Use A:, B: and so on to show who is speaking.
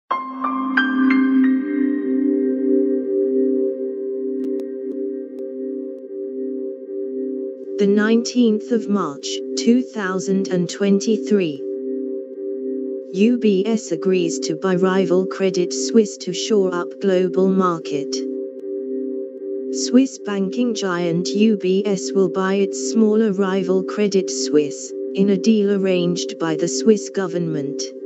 A: The 19th of March, 2023. UBS agrees to buy rival Credit Suisse to shore up global market. Swiss banking giant UBS will buy its smaller rival Credit Suisse, in a deal arranged by the Swiss government.